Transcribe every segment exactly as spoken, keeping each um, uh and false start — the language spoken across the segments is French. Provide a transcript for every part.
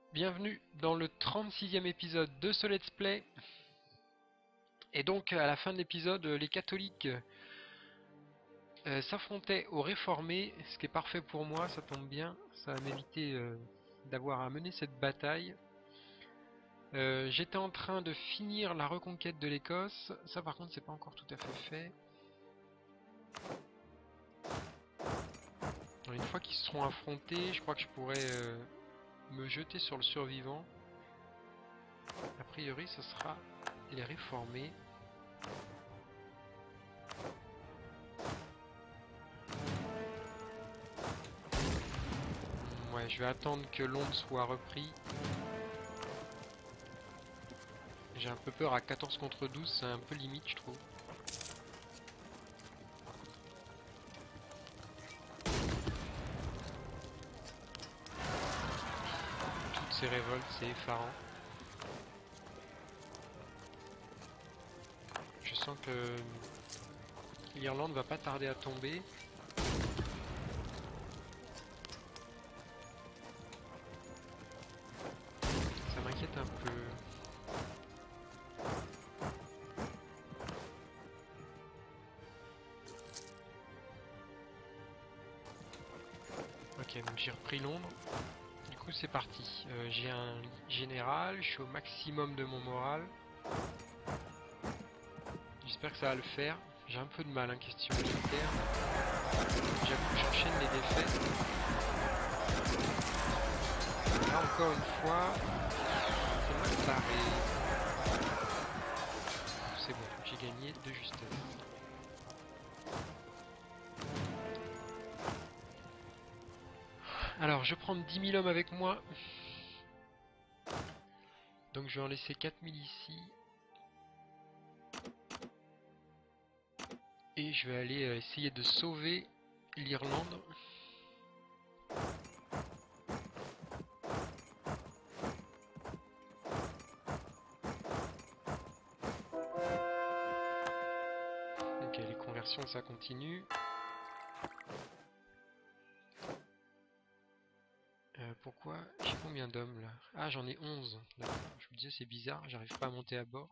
Bienvenue dans le trente-sixième épisode de ce Let's Play. Et donc à la fin de l'épisode, les catholiques euh, s'affrontaient aux réformés, ce qui est parfait pour moi, ça tombe bien, ça va m'éviter euh, d'avoir à mener cette bataille. Euh, J'étais en train de finir la reconquête de l'Écosse, ça par contre c'est pas encore tout à fait fait. Une fois qu'ils se seront affrontés, je crois que je pourrais euh, me jeter sur le survivant. A priori ce sera les réformés. Ouais, je vais attendre que Londres soit repris. J'ai un peu peur à quatorze contre douze, c'est un peu limite je trouve. Toutes ces révoltes, c'est effarant. Je sens que l'Irlande va pas tarder à tomber. Ça m'inquiète un peu. Ok, donc j'ai repris Londres. Du coup c'est parti. Euh, j'ai un général, je suis au maximum de mon moral. J'espère que ça va le faire. J'ai un peu de mal, hein, question militaire. J'avoue que j'enchaîne les défaites. Là encore une fois, c'est mal barré. C'est bon, j'ai gagné de justesse. Alors, je prends dix mille hommes avec moi. Donc, je vais en laisser quatre mille ici. Et je vais aller euh, essayer de sauver l'Irlande. Ok, les conversions, ça continue. Euh, pourquoi j'ai combien d'hommes là? Ah, j'en ai onze. Je me disais, c'est bizarre, j'arrive pas à monter à bord.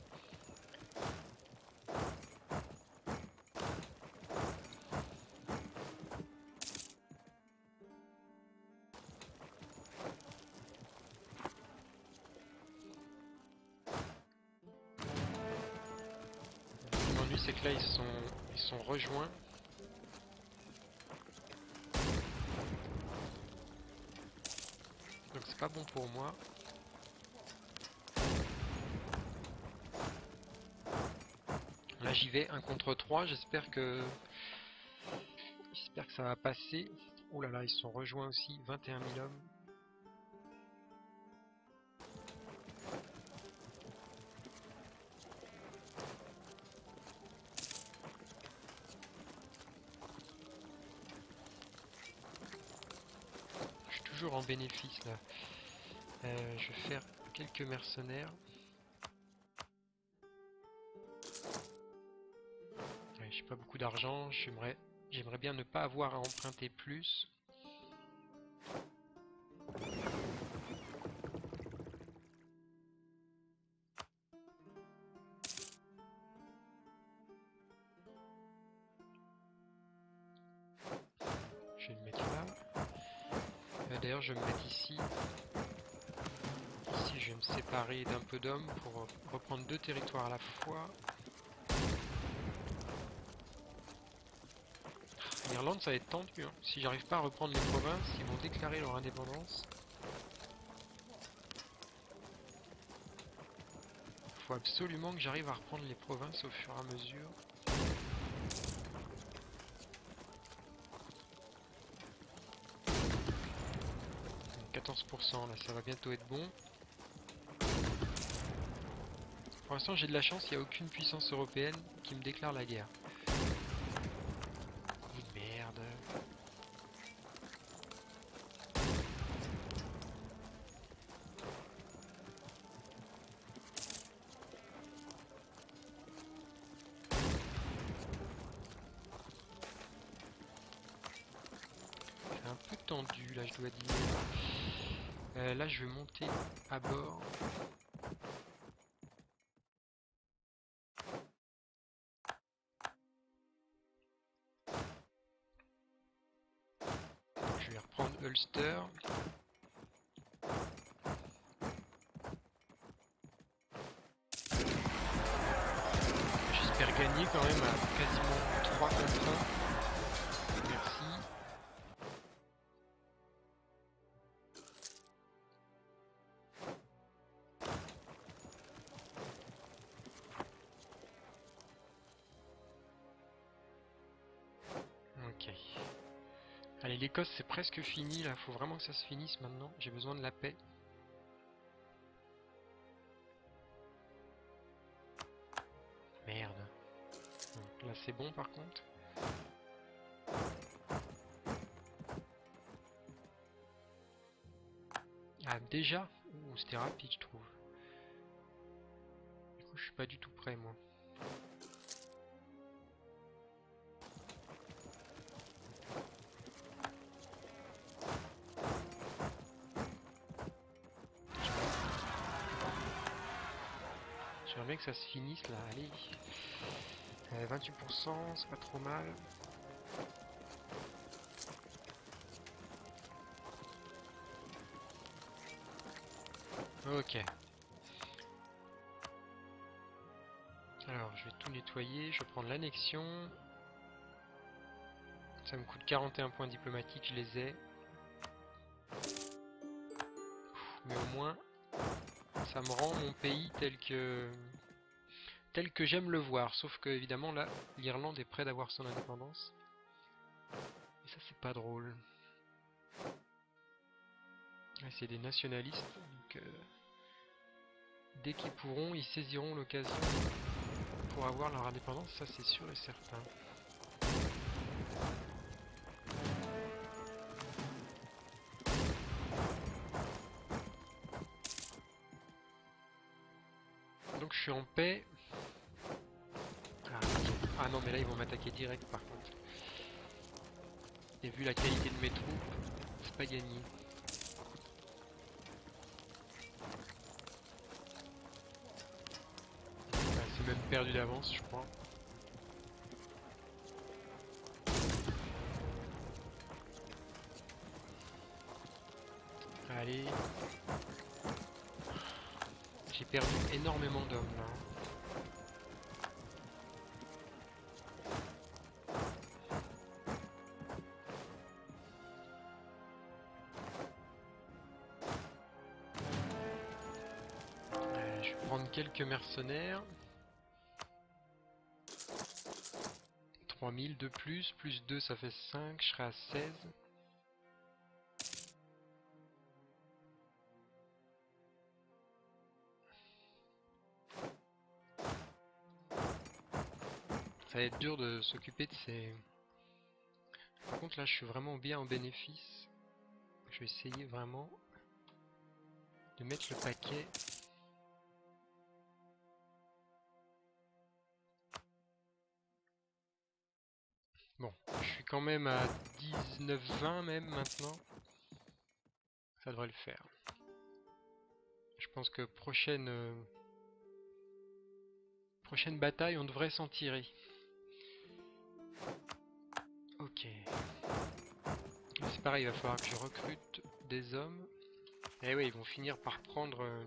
L'ennui, c'est que là, ils sont, ils sont rejoints. Donc, c'est pas bon pour moi. Là, j'y vais, un contre trois. J'espère que... J'espère que ça va passer. Oh là là, ils sont rejoints aussi. vingt et un mille hommes. Je suis toujours en bénéfice là. Euh, je vais faire quelques mercenaires. Ouais, j'ai pas beaucoup d'argent. J'aimerais, j'aimerais bien ne pas avoir à emprunter plus. Je vais le mettre là. Euh, D'ailleurs, je vais me mettre ici. Ici, je vais me séparer d'un peu d'hommes pour reprendre deux territoires à la fois. L'Irlande, ça va être tendu. Hein. Si j'arrive pas à reprendre les provinces, ils vont déclarer leur indépendance. Il faut absolument que j'arrive à reprendre les provinces au fur et à mesure. quatorze pour cent là, ça va bientôt être bon. Pour l'instant, j'ai de la chance, il n'y a aucune puissance européenne qui me déclare la guerre. Oh, merde. C'est un peu tendu là, je dois dire. Euh, Euh, là je vais monter à bord. Je vais reprendre Ulster. J'espère gagner quand même à quasiment trois contre un. Merci. Ok. Allez, l'Écosse c'est presque fini là, faut vraiment que ça se finisse maintenant. J'ai besoin de la paix. Merde. Donc là c'est bon par contre. Ah déjà? Ouh, c'était rapide je trouve. Du coup je suis pas du tout prêt moi. J'aimerais bien que ça se finisse là, allez. Euh, vingt-huit pour cent, c'est pas trop mal. Ok. Alors, je vais tout nettoyer, je vais prendre l'annexion. Ça me coûte quarante et un points diplomatiques, je les ai. Mais au moins, ça me rend mon pays tel que tel que j'aime le voir. Sauf que, évidemment, là, l'Irlande est près d'avoir son indépendance. Et ça, c'est pas drôle. C'est des nationalistes, donc euh, dès qu'ils pourront, ils saisiront l'occasion pour avoir leur indépendance, ça c'est sûr et certain. Donc je suis en paix. Ah, ah non mais là ils vont m'attaquer direct par contre. Et vu la qualité de mes troupes, c'est pas gagné. Enfin, c'est même perdu d'avance je crois. Allez. J'ai perdu énormément d'hommes là. Euh, je vais prendre quelques mercenaires. trois mille de plus, plus deux ça fait cinq, je serai à seize. Ça va être dur de s'occuper de ces... Par contre là je suis vraiment bien en bénéfice. Je vais essayer vraiment de mettre le paquet. Bon, je suis quand même à dix-neuf vingt même maintenant. Ça devrait le faire. Je pense que prochaine euh, prochaine bataille on devrait s'en tirer. Ok. C'est pareil, il va falloir que je recrute des hommes. Et oui, ils vont finir par prendre... Euh...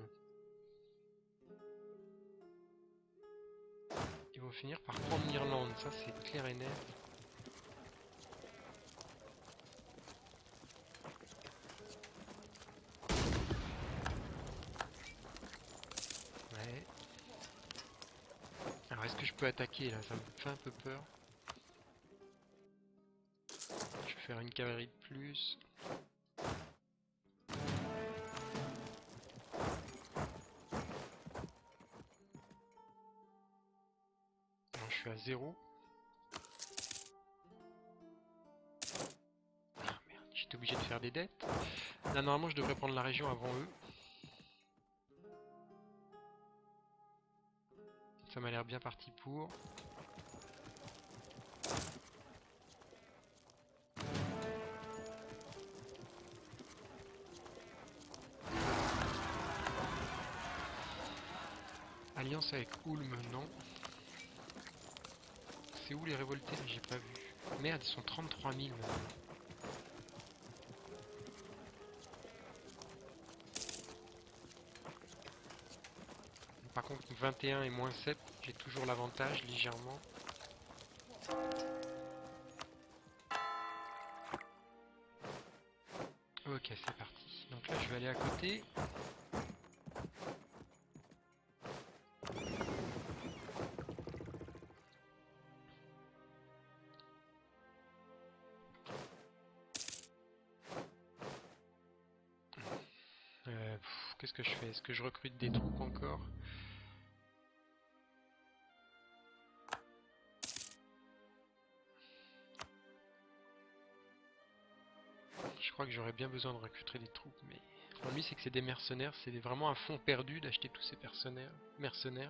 Ils vont finir par prendre l'Irlande, ça c'est clair et net. Ouais. Alors est-ce que je peux attaquer là? Ça me fait un peu peur. Je vais faire une cavalerie de plus. Alors, je suis à zéro. Ah merde, j'étais obligé de faire des dettes. Là normalement je devrais prendre la région avant eux. Ça m'a l'air bien parti pour. Alliance avec Ulm, non. C'est où les révoltés? J'ai pas vu. Merde, ils sont trente-trois mille maintenant. Par contre, vingt et un et moins sept, j'ai toujours l'avantage légèrement. Ok, c'est parti. Donc là, je vais aller à côté. Euh, Qu'est-ce que je fais? Est-ce que je recrute des troupes encore? Je crois que j'aurais bien besoin de recruter des troupes, mais le problème c'est que c'est des mercenaires, c'est vraiment un fond perdu d'acheter tous ces mercenaires. mercenaires.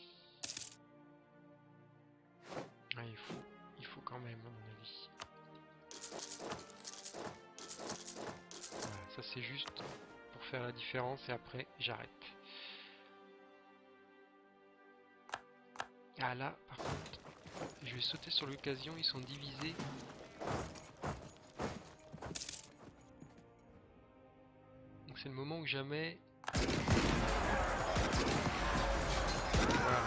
Ah, il faut, il faut quand même, à mon avis. Voilà, ça c'est juste pour faire la différence et après j'arrête. Ah là, par contre, je vais sauter sur l'occasion, ils sont divisés. Donc c'est le moment où jamais... Voilà.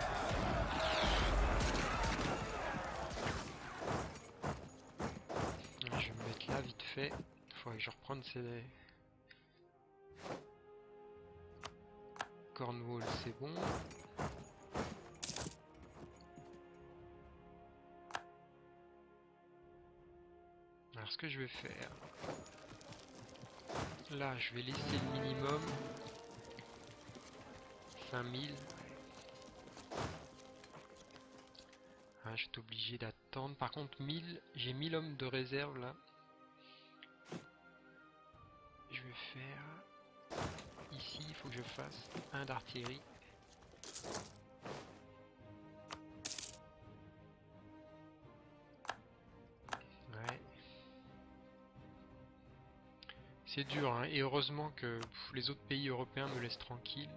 Alors, je vais me mettre là vite fait. Il faudrait que je reprenne ces... Cornwall, c'est bon. Alors ce que je vais faire... Là, je vais laisser le minimum. cinq mille. Ah, je suis obligé d'attendre. Par contre, mille, j'ai mille hommes de réserve là. Je vais faire... Ici, il faut que je fasse un d'artillerie. Ouais. C'est dur, hein, et heureusement que pff, les autres pays européens me laissent tranquille.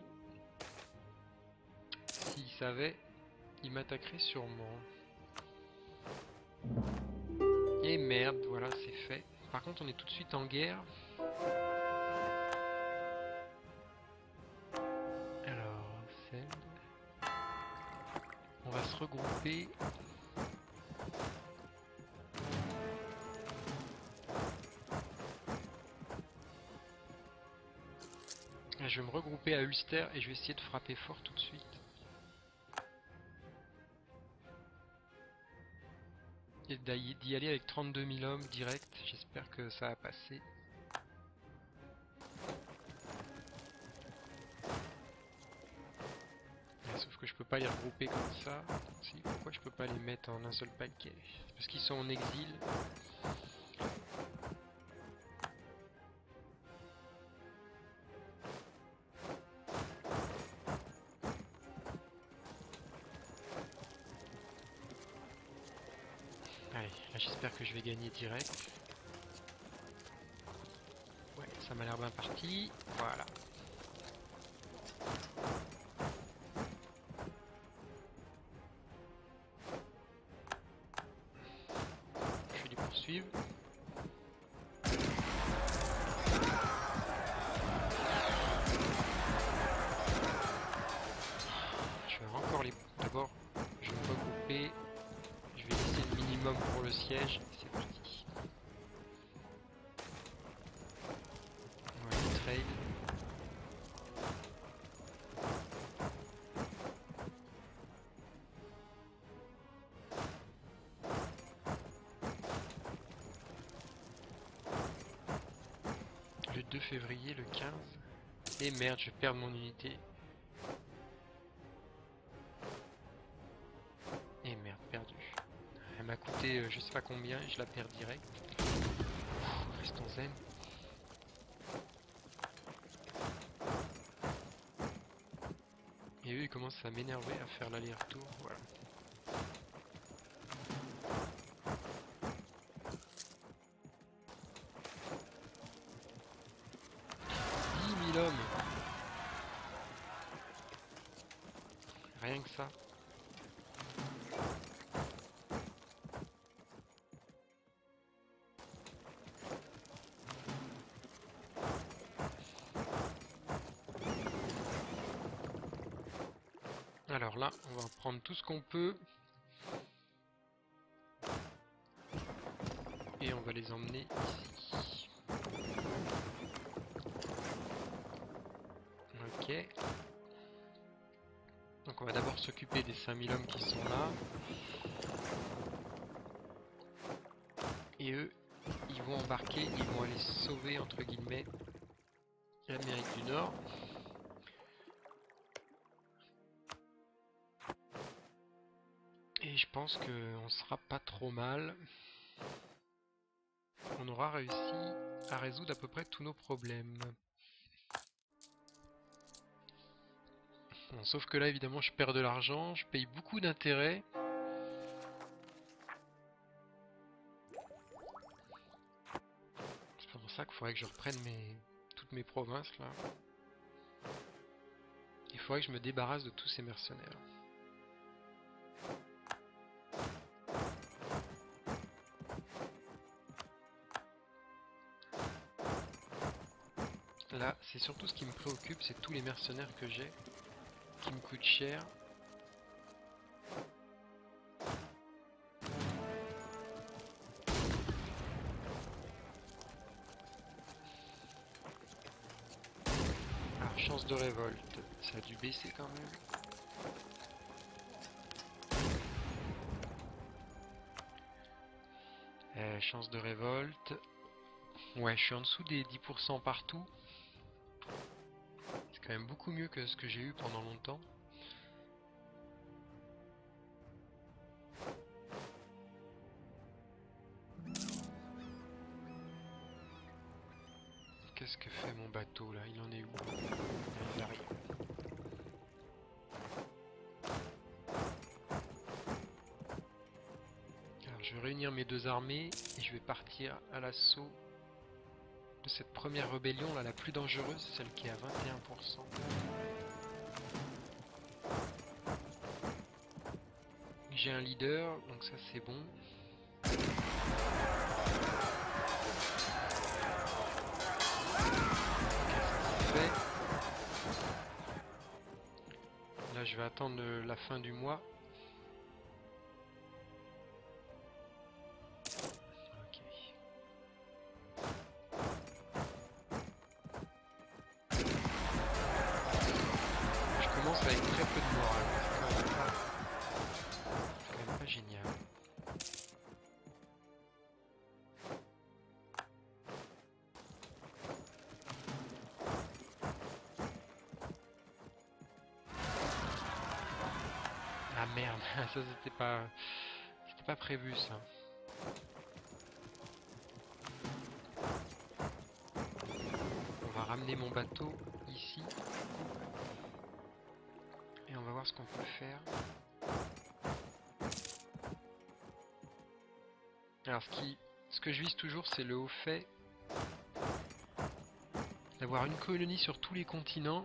S'ils savaient, ils m'attaqueraient sûrement. Et merde, voilà, c'est fait. Par contre, on est tout de suite en guerre. Alors, celle... On va se regrouper. Je vais me regrouper à Ulster et je vais essayer de frapper fort tout de suite. Et d'y aller avec trente-deux mille hommes direct. J'espère que ça va passer. Sauf que je peux pas les regrouper comme ça. Si, pourquoi je peux pas les mettre en un seul paquet? Parce qu'ils sont en exil. Allez, là j'espère que je vais gagner direct. Ouais, ça m'a l'air bien parti. Voilà. Je vais les poursuivre. Je vais encore les... D'abord, je vais me regrouper. Je vais laisser le minimum pour le siège. C'est parti. Voilà, les trails. Le deux février, le quinze. Et merde, je vais perdre mon unité. Et merde, perdu. Elle m'a coûté euh, je sais pas combien et je la perds direct. Restons zen. Et eux ils commencent à m'énerver à faire l'aller-retour. Voilà. dix mille hommes. ça. Alors là, on va prendre tout ce qu'on peut. Et on va les emmener ici. Ok. Donc on va d'abord s'occuper des cinq mille hommes qui sont là. Et eux, ils vont embarquer, ils vont aller sauver, entre guillemets, l'Amérique du Nord. Et je pense qu'on sera pas trop mal. On aura réussi à résoudre à peu près tous nos problèmes. Bon, sauf que là, évidemment, je perds de l'argent, je paye beaucoup d'intérêts. C'est pour ça qu'il faudrait que je reprenne mes... toutes mes provinces, là. Il faudrait que je me débarrasse de tous ces mercenaires. Là, c'est surtout ce qui me préoccupe, c'est tous les mercenaires que j'ai, qui me coûtent cher. Alors, chance de révolte, ça a dû baisser quand même. Euh, chance de révolte. Ouais, je suis en dessous des dix pour cent partout. C'est quand même beaucoup mieux que ce que j'ai eu pendant longtemps. Qu'est-ce que fait mon bateau là? Il en est où? Il arrive. Alors je vais réunir mes deux armées et je vais partir à l'assaut de cette première rébellion là, la plus dangereuse, celle qui est à vingt et un pour cent. J'ai un leader, donc ça c'est bon. Fait. Là je vais attendre la fin du mois. Ok. Je commence avec très peu de morale. C'est quand même pas, c'est quand même pas génial. Ah merde, ça c'était pas, c'était pas prévu ça. On va ramener mon bateau ici. Et on va voir ce qu'on peut faire. Alors ce qui, ce que je vise toujours, c'est le haut fait d'avoir une colonie sur tous les continents.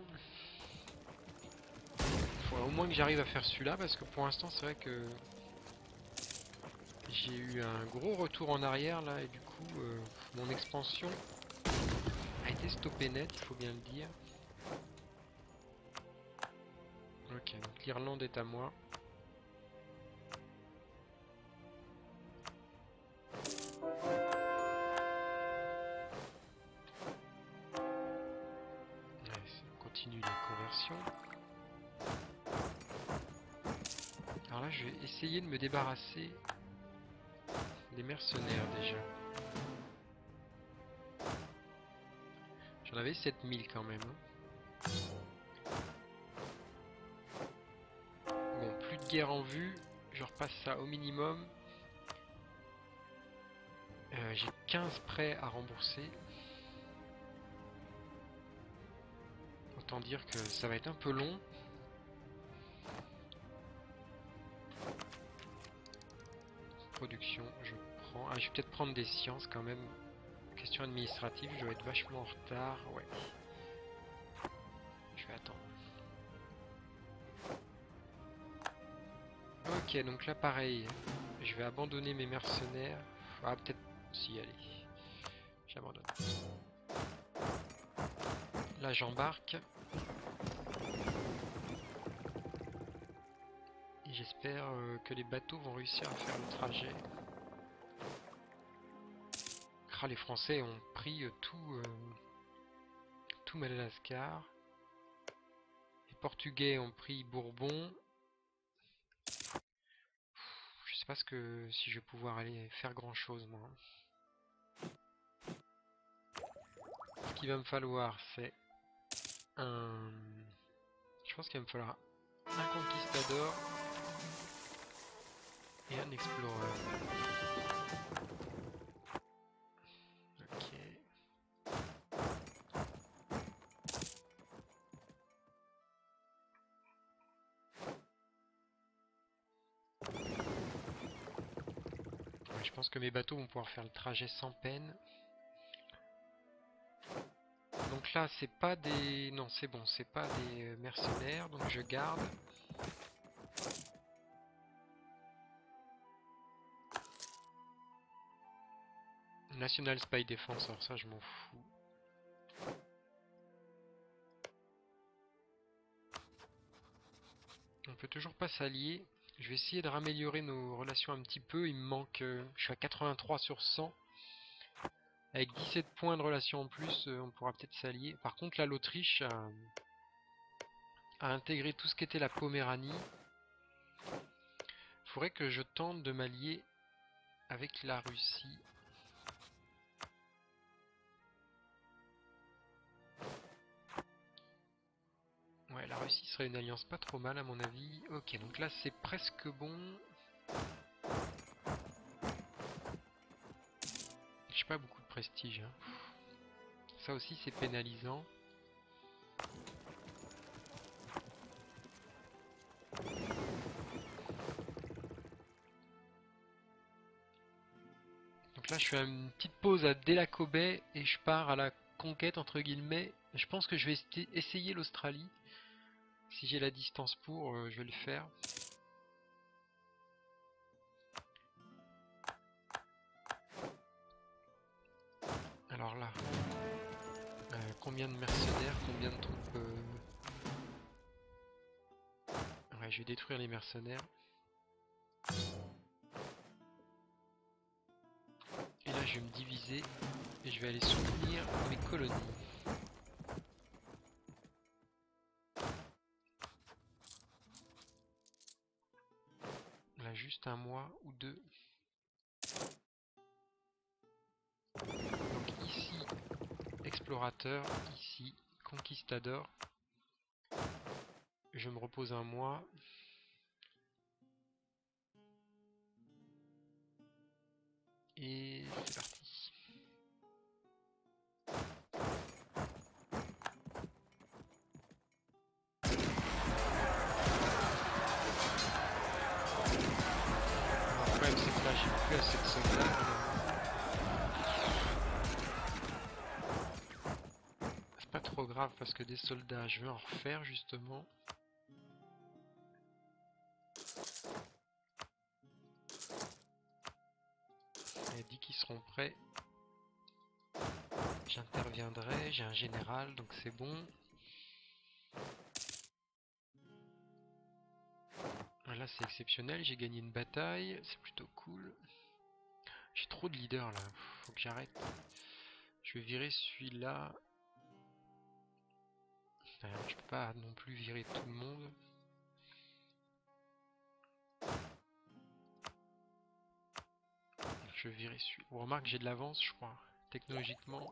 Il faudra au moins que j'arrive à faire celui-là, parce que pour l'instant c'est vrai que j'ai eu un gros retour en arrière là, et du coup euh, mon expansion a été stoppée net, il faut bien le dire. Ok, donc l'Irlande est à moi. On continue les conversions. Alors là, je vais essayer de me débarrasser des mercenaires déjà. J'en avais sept mille quand même. Bon, plus de guerre en vue. Je repasse ça au minimum. Euh, J'ai quinze prêts à rembourser. Autant dire que ça va être un peu long. Production, je prends... Ah, je vais peut-être prendre des sciences quand même. Question administrative, je dois être vachement en retard. Ouais. Je vais attendre. Ok, donc là pareil, je vais abandonner mes mercenaires. Ah, peut-être... Si, allez. J'abandonne. Là j'embarque. Et j'espère euh, que les bateaux vont réussir à faire le trajet. Ah, les Français ont pris euh, tout, euh, tout Madagascar. Les Portugais ont pris Bourbon. Je sais pas ce que si je vais pouvoir aller faire grand chose moi. Ce qu'il va me falloir c'est un... Je pense qu'il va me falloir un conquistador et un explorer. Ok. Ouais, je pense que mes bateaux vont pouvoir faire le trajet sans peine. Donc là c'est pas des... Non c'est bon, c'est pas des mercenaires, donc je garde. National Spy Defense, alors ça je m'en fous. On peut toujours pas s'allier. Je vais essayer de raméliorer nos relations un petit peu. Il me manque... Euh, je suis à quatre-vingt-trois sur cent. Avec dix-sept points de relation en plus, euh, on pourra peut-être s'allier. Par contre, là, l'Autriche a, a intégré tout ce qu'était la Poméranie. Il faudrait que je tente de m'allier avec la Russie. Ouais, la Russie serait une alliance pas trop mal à mon avis. Ok, donc là, c'est presque bon. J'ai pas beaucoup de prestige. Hein. Ça aussi, c'est pénalisant. Donc là, je fais une petite pause à Delaco Bay et je pars à la conquête, entre guillemets. Je pense que je vais essayer l'Australie. Si j'ai la distance pour, euh, je vais le faire. Alors là, euh, combien de mercenaires, combien de troupes euh... Ouais, je vais détruire les mercenaires. Et là, je vais me diviser et je vais aller soutenir mes colonies. Là, juste un mois ou deux. Donc ici, explorateur, ici, conquistador. Je me repose un mois. Et c'est parti. Le problème c'est que là j'ai plus assez de soldats. C'est pas trop grave parce que des soldats je vais en refaire justement. Et dès qu'ils seront prêts, j'interviendrai. J'ai un général donc c'est bon. Là c'est exceptionnel, j'ai gagné une bataille, c'est plutôt cool. J'ai trop de leaders là, faut que j'arrête. Je vais virer celui-là. Je peux pas non plus virer tout le monde. Je vais virer celui-là. On remarque que j'ai de l'avance je crois, technologiquement.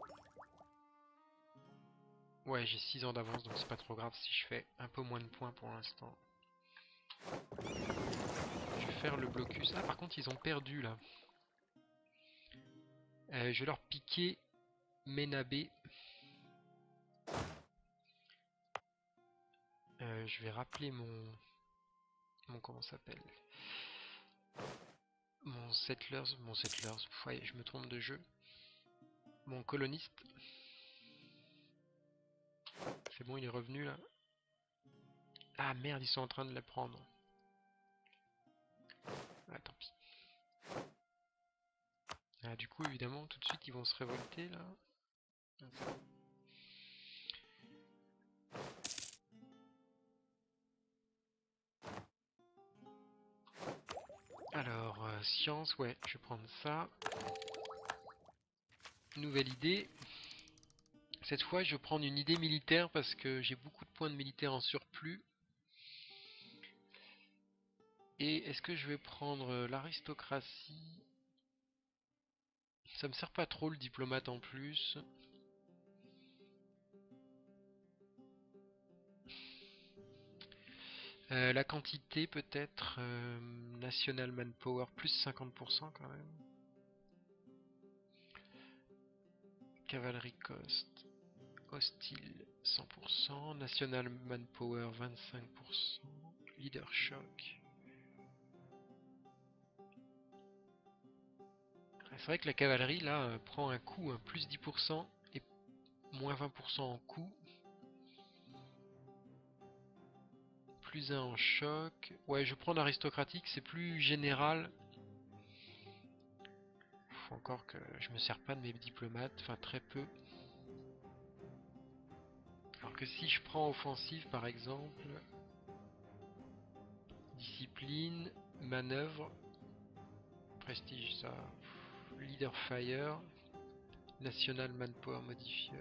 Ouais, j'ai six ans d'avance donc c'est pas trop grave si je fais un peu moins de points pour l'instant. Je vais faire le blocus. Ah par contre ils ont perdu là. Euh, je vais leur piquer Ménabé. Euh, je vais rappeler mon... Mon comment ça s'appelle Mon settlers... Mon settlers... Ouais, je me trompe de jeu. Mon coloniste. C'est bon, il est revenu là. Ah merde, ils sont en train de les prendre. Ah, tant pis. Ah, du coup, évidemment, tout de suite, ils vont se révolter, là. Ah, c'est bon. Alors, euh, science, ouais, je vais prendre ça. Nouvelle idée. Cette fois, je vais prendre une idée militaire parce que j'ai beaucoup de points de militaire en surplus. Et est-ce que je vais prendre euh, l'aristocratie? Ça me sert pas trop le diplomate en plus. Euh, la quantité peut-être. Euh, national manpower plus cinquante pour cent quand même. Cavalerie cost. Hostile cent pour cent. National manpower vingt-cinq pour cent. Leader shock. C'est vrai que la cavalerie là euh, prend un coup, hein, plus dix pour cent et moins vingt pour cent en coup. Plus un en choc. Ouais, je prends l'aristocratique, c'est plus général. Faut encore que je me sers pas de mes diplomates, enfin très peu. Alors que si je prends offensive par exemple, discipline, manœuvre, prestige ça, leader fire, national manpower modifier.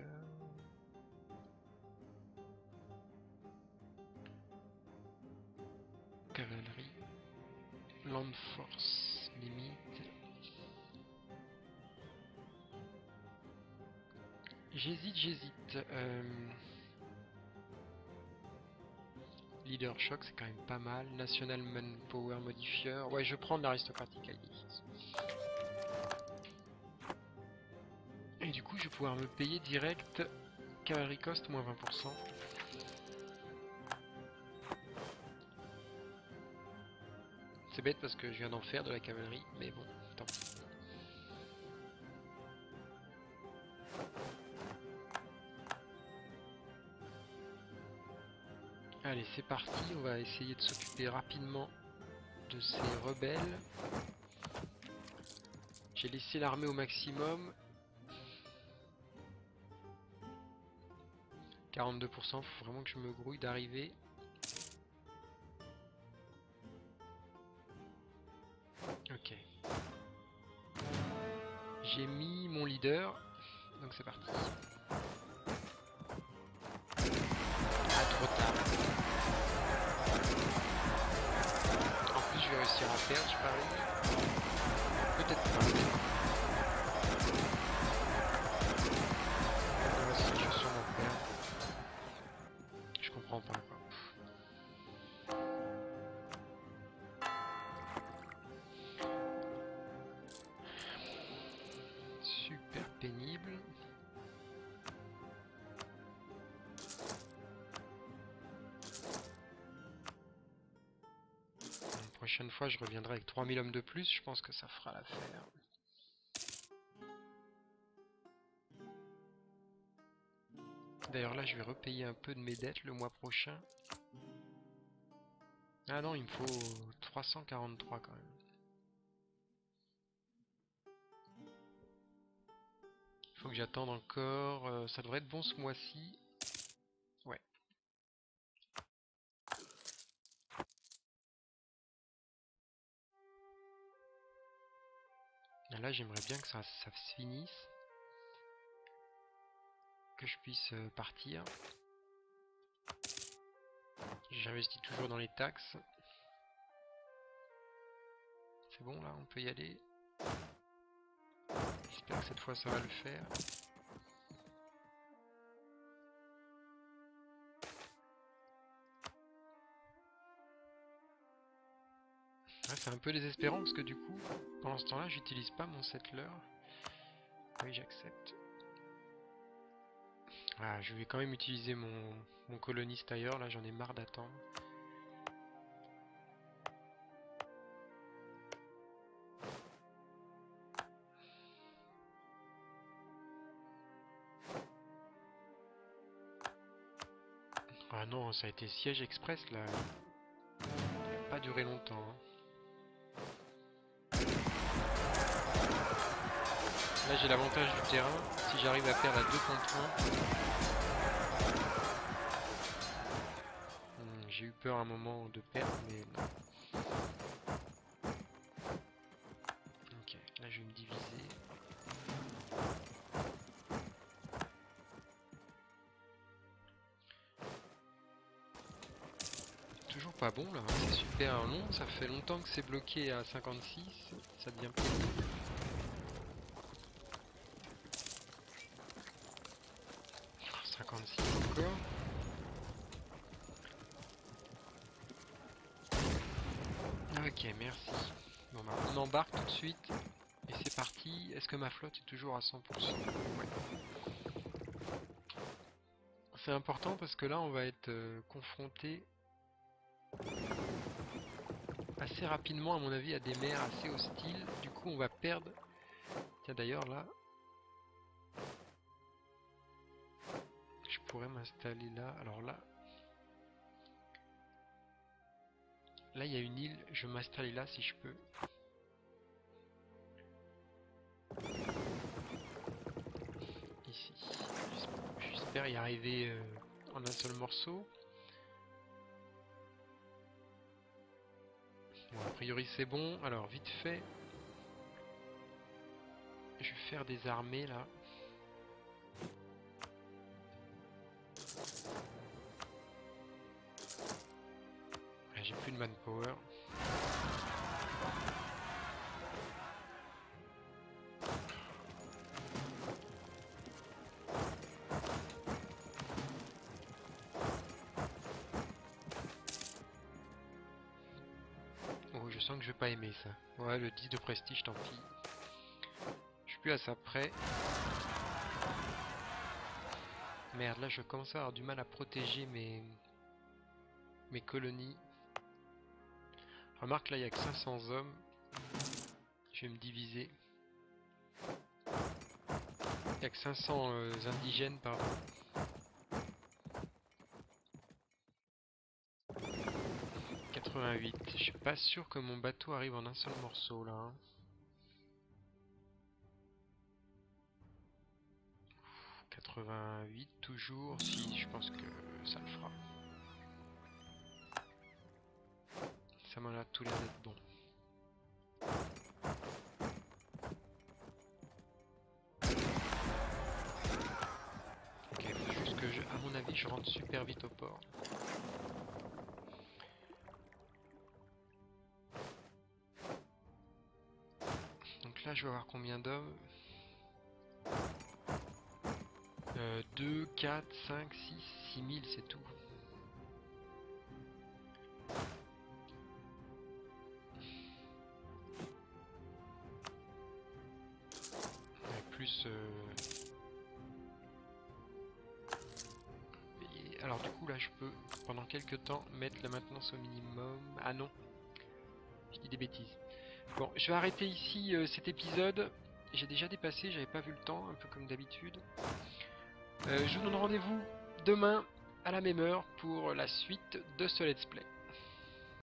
Cavalerie, land force, limite. J'hésite, j'hésite. Euh... Leader shock, c'est quand même pas mal. National manpower modifier. Ouais, je prends de l'aristocratique à limite. Et du coup, je vais pouvoir me payer direct cavalerie cost moins vingt pour cent. C'est bête parce que je viens d'en faire de la cavalerie, mais bon, tant pis. Allez, c'est parti, on va essayer de s'occuper rapidement de ces rebelles. J'ai laissé l'armée au maximum. quarante-deux pour cent, faut vraiment que je me grouille d'arriver. Ok. J'ai mis mon leader, donc c'est parti. Ah, trop tard. En plus, je vais réussir à perdre, je parie. Peut-être pas. Là, si je vais sûrement perdre. Je comprends pas quoi. Super pénible. La prochaine fois, je reviendrai avec trois mille hommes de plus. Je pense que ça fera l'affaire. D'ailleurs, là, je vais repayer un peu de mes dettes le mois prochain. Ah non, il me faut trois cent quarante-trois quand même. Il faut que j'attende encore. Euh, ça devrait être bon ce mois-ci. Ouais. Là, j'aimerais bien que ça, ça se finisse. Que je puisse euh, partir. J'investis toujours dans les taxes. C'est bon là, on peut y aller. J'espère que cette fois ça va le faire. Ouais, c'est un peu désespérant parce que du coup, pendant ce temps-là, j'utilise pas mon settler. Oui, j'accepte. Ah, je vais quand même utiliser mon, mon coloniste ailleurs, là j'en ai marre d'attendre. Ah non, ça a été siège express là. Ça n'a pas duré longtemps. Hein. Là j'ai l'avantage du terrain, si j'arrive à perdre à deux contre un. Hmm, j'ai eu peur un moment de perdre, mais non. Ok, là je vais me diviser. Toujours pas bon là, hein. C'est super long, ça fait longtemps que c'est bloqué à cinquante-six, ça devient pénible. cinquante-six encore. Ok, merci. Bon bah on embarque tout de suite et c'est parti. Est-ce que ma flotte est toujours à cent pour cent? Ouais. C'est important parce que là on va être euh, confronté assez rapidement à mon avis à des mers assez hostiles. Du coup on va perdre. Tiens d'ailleurs là, je pourrais m'installer là. Alors là, là il y a une île. Je vais m'installer là si je peux. Ici. J'espère y arriver euh, en un seul morceau. Bon, a priori c'est bon. Alors vite fait, je vais faire des armées là. J'ai plus de manpower. Oh, je sens que je vais pas aimer ça. Ouais, le dix de prestige, tant pis. Je suis plus à ça près. Merde, là je commence à avoir du mal à protéger mes, mes colonies. Remarque, là il n'y a que cinq cents hommes. Je vais me diviser. Il n'y a que cinq cents euh, indigènes, pardon. quatre-vingt-huit. Je suis pas sûr que mon bateau arrive en un seul morceau là. Hein. quatre-vingt-huit toujours. Si, je pense que ça le fera. Ça m'en a tout l'air d'être bon. Ok, faut juste que je, à mon avis, je rentre super vite au port. Donc là, je vais avoir combien d'hommes? euh, deux, quatre, cinq, six, six mille, c'est tout. Et plus... Euh... Et alors du coup, là, je peux, pendant quelques temps, mettre la maintenance au minimum. Ah non, je dis des bêtises. Bon, je vais arrêter ici euh, cet épisode. J'ai déjà dépassé, j'avais pas vu le temps, un peu comme d'habitude. Euh, je vous donne rendez-vous demain à la même heure pour la suite de ce let's play.